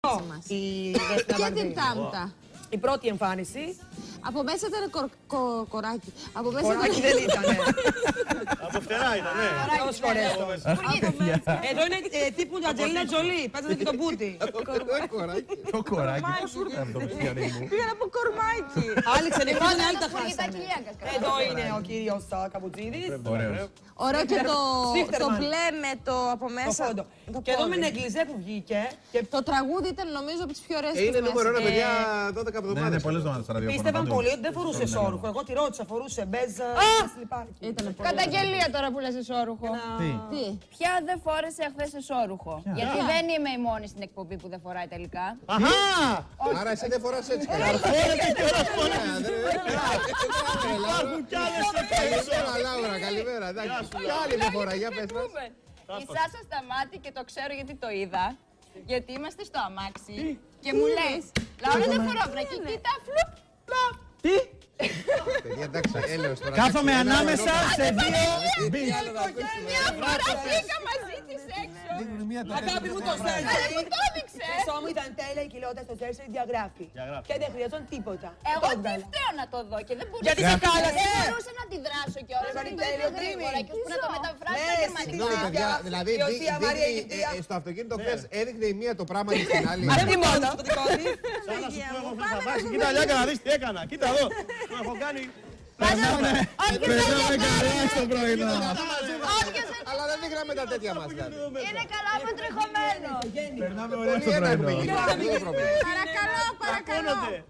η Και την Τάμτα. Η πρώτη εμφάνιση. Από μέσα ήταν κοράκι. Από μέσα Κοράκι δεν ήταν. Από φτερά ήταν, ναι. Δώσ' φορές το. Εδώ είναι τύπου Αντζελίνα Τζολί. Παίζανε και τον Μπούτι. Το κοράκι, πώς σου ήρθε αυτό, Χριστιανή μου. Πήγαν από κορμάκι. Άλλοι ξενυχτήσανε, άλλοι τα χάσανε. Εδώ είναι ο κύριος Καπουτζίδης. Ωραίο και το μπλε με το από μέσα. Και εδώ με νεγκλιζέ που βγήκε. Το τραγούδι ήταν νομίζω από τις πιο ωραίες Είναι νούμερο ένα, παιδιά, 12 εβδομάδες. Ναι, είναι πολλές εβδομάδες στα ραδιόφωνα. Πίστευαν παντού. πολύ ότι δεν φορούσε σόρουχο. Εγώ τη ρώτησα, φορούσε μπέζ σλιπάκι. Καταγγελία τώρα που λες εσώρουχο. Τι. Ποια δεν φόρεσε χθες εσώρουχο. Γιατί δεν είμαι η μόνη στην εκπομπή που δεν φοράει τελικά. Αχα! Άρα εσύ δεν φοράς έτσι καλά. Φόρεσε και όλα φορές. Υπάρχουν κι άλλες σε Καλημέρα, Λάουρα, καλημέρα. Ποια άλλη δεν φοράει, για πες μας. Η Σάσα σταμάτη και το ξέρω γιατί το είδα. Γιατί είμαστε στο αμάξι και μου λες Λάουρα δεν φορώ βρακί, κοίτα φλουπ. Τι? Παιδιά, εντάξει, έλεος τώρα. Κάθομαι ανάμεσα σε δύο μπιτς. Μια φορά πήγα μαζί της έξω. Αγάπη μου το Αλλά Σέρσι. μου το έδειξε. Στο μου ήταν τέλεια η κοιλότητα στο Σέρσι διαγράφει. Και δεν χρειαζόταν τίποτα. Εγώ τι φταίω να το δω και δεν μπορούσα. Γιατί σε κάλασε. Δεν μπορούσα να αντιδράσω κιόλας. Ήταν Γιατί το τέλειο είδα γρήγορα και ώσπου να το μεταφράσω στα γερμανικά. Συγγνώμη, παιδιά, δηλαδή στο αυτοκίνητο χθες έδειχνε η μία το πράγμα και την άλλη. Δεν μόνο το δικό της. Σαν να σου πω εγώ πριν θα βάξει. Κοίτα Λιάκα να δεις τι έκανα. Κοίτα εδώ. Το έχω κάνει. Περνάμε καλά στο πρωινό. Αλλά δεν δείχναμε τα τέτοια μας. Είναι καλά αποτρεχωμένο. Περνάμε ωραία Πολύ στο ένα έχουμε πρωινό. γίνει. Παρακαλώ, παρακαλώ.